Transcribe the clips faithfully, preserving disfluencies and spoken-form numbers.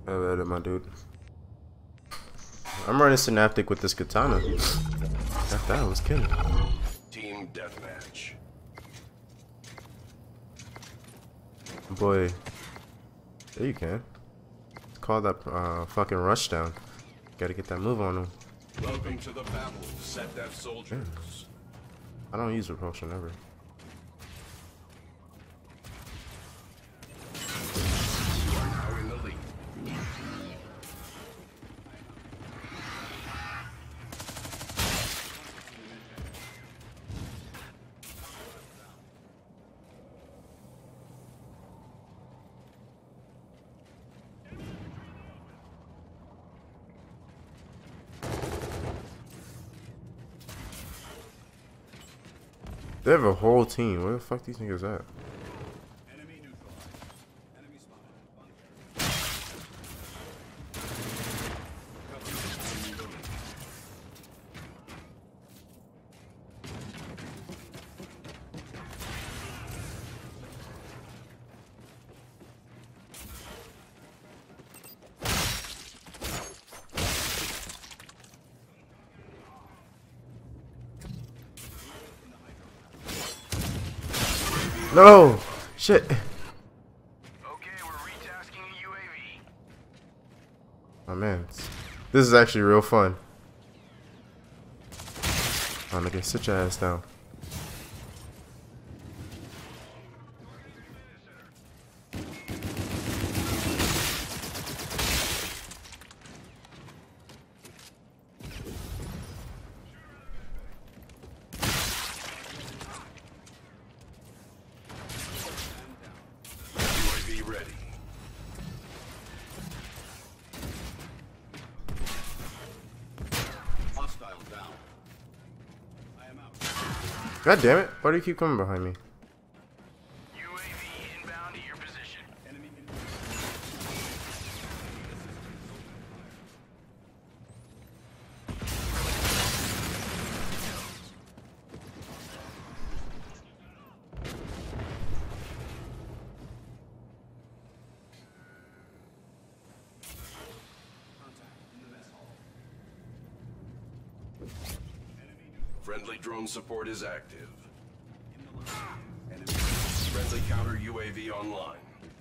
I read it, my dude. I'm running Synaptic with this katana. That that was killing. Team deathmatch. Boy, there you can. Call that uh, fucking rush down. Gotta get that move on him. Welcome to the battle, Set Death Soldiers. Yeah. I don't use repulsion ever. You are now in the lead. They have a whole team. Where the fuck these niggas at? Enemy neutralized. Enemy spotted. No! Shit! Okay, we're retasking a U A V. Oh man, this is actually real fun. Oh nigga, sit your ass down. U A V ready. Hostile down. I am out. God damn it! Why do you keep coming behind me? U A V inbound to your position. Enemy Friendly drone support is active. Enemy. Friendly counter U A V online.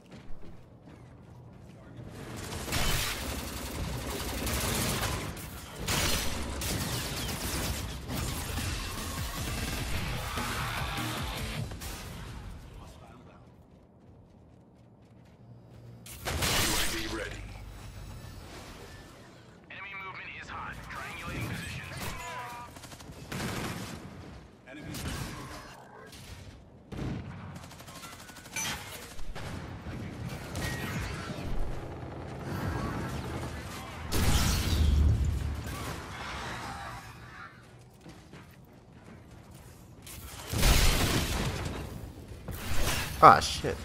U A V ready. Enemy movement is hot. Triangulating positions. Enemy. Ah shit.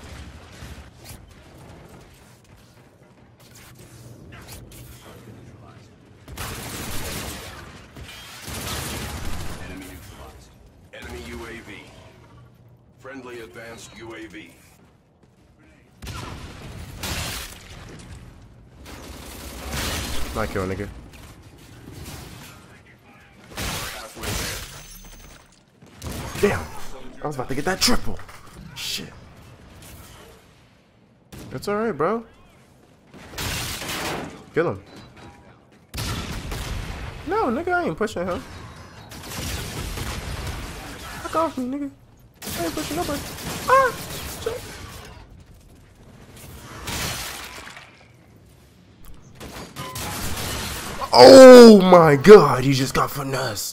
Enemy neutralized. Enemy U A V. Friendly advanced U A V. My kill, nigga. Halfway there. Damn! I was about to get that triple. Shit. It's alright, bro. Kill him. No, nigga, I ain't pushing him. Fuck off me, nigga. I ain't pushing nobody. Ah! Shit. Oh my god, he just got finessed.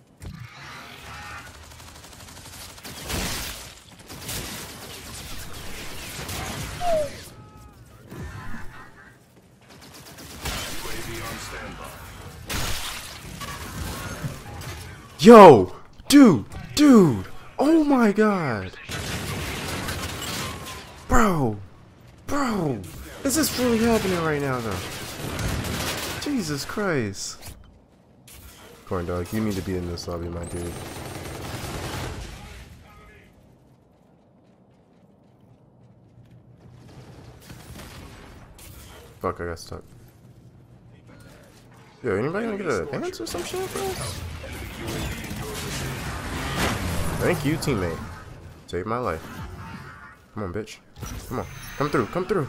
U A V on standby. Yo, dude, dude. Oh my god. Bro, bro. Is this really happening right now, though? Jesus Christ. Corn dog, you need to be in this lobby, my dude. Fuck, I got stuck. Yo, anybody gonna get an advance or some shit, bro? Thank you, teammate. Saved my life. Come on, bitch. Come on. Come through. Come through.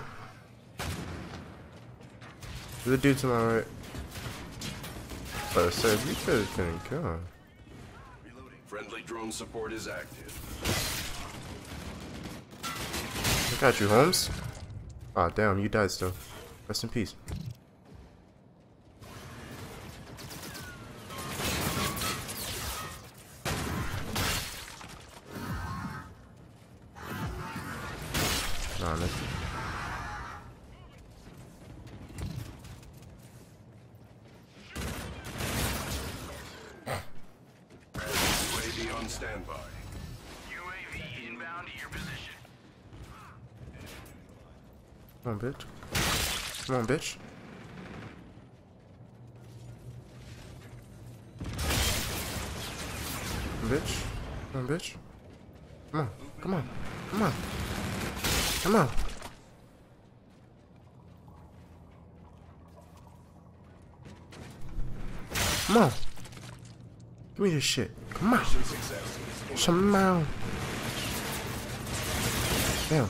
The dude to my right. But I said, you guys couldn't go. Friendly drone support is active. I got you, Holmes. Aw, oh, damn, you died still. Rest in peace. Nah, no. U A V on standby. U A V inbound to your position. Come on, bitch. Come on, bitch. Come on, bitch. Come on, bitch. Come on. Come on. Come on. Come on. Come on. Give me this shit. Come on. Come on. Damn.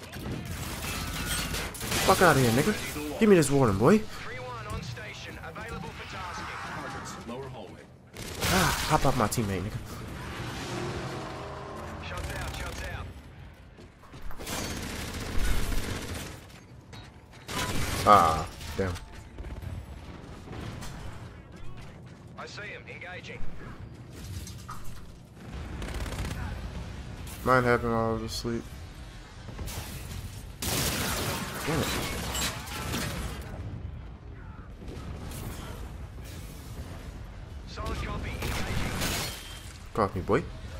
Fuck out of here, nigga. Give me this warning, boy. three one on station, available for tasking. Targets, lower hallway. Ah, hop off my teammate, nigga. Shots out, shots out. Ah, damn. I see him, engaging. Mine happened while I was asleep. Damn it. Solid copy, engaging. Caught me, boy.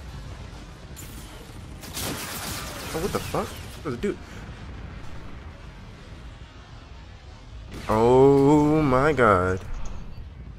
Oh, what the fuck? What does it do? Oh my god.